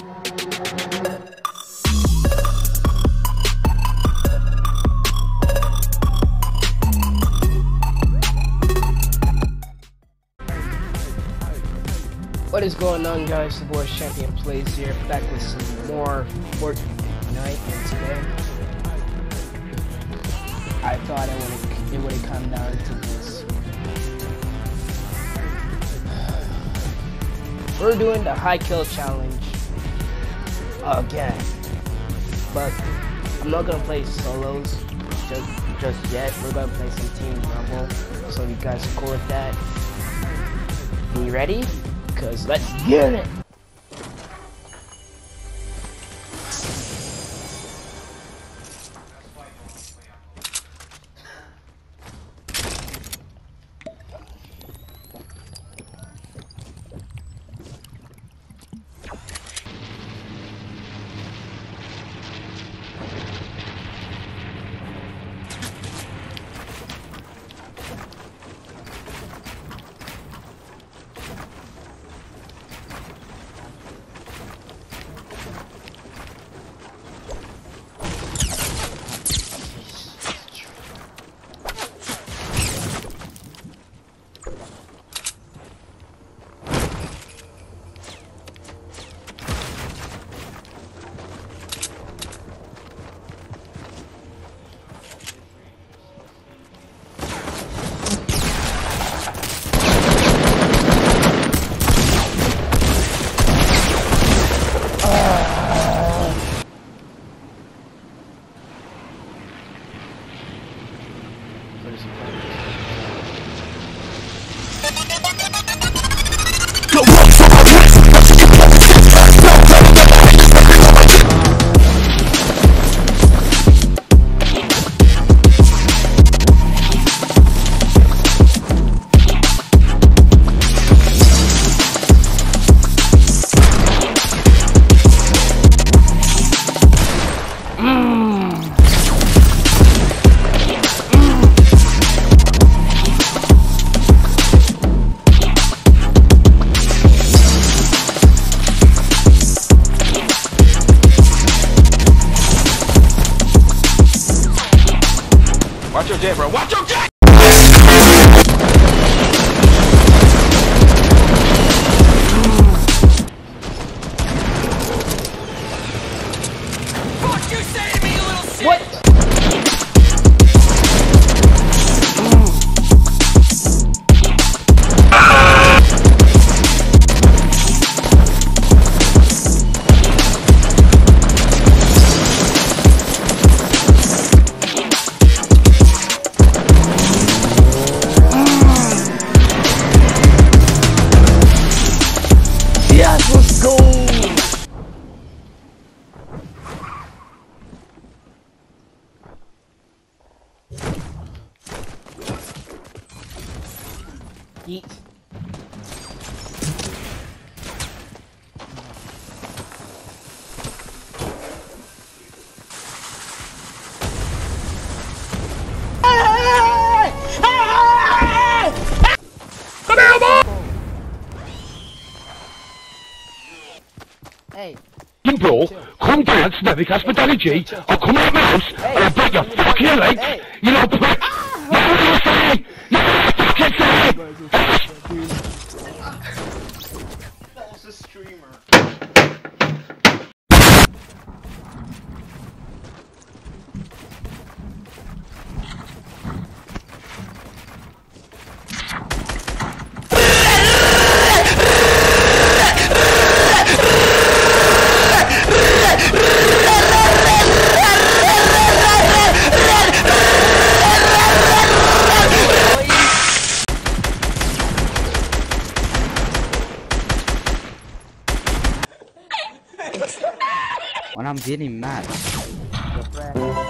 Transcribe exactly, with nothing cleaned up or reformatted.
What is going on, guys? The boy ChampionPlayz here, back with some more Fortnite. And today, I thought it would it would come down to this. We're doing the high kill challenge again, but I'm not gonna play solos just just yet. We're gonna play some team rumble, so you guys are cool with that. Are you ready? Cause let's get it! Watch your jet, bro. Watch your jet! Fuck you say to me, you little shit! What? Let's go! Eat. Hey. You bro, come dance, Nevic hospitality, or come out my house, hey. And I break your fucking legs, hey. You know, prick! Ah. What do you say? What do you fucking say? That was a streamer. When I'm getting mad.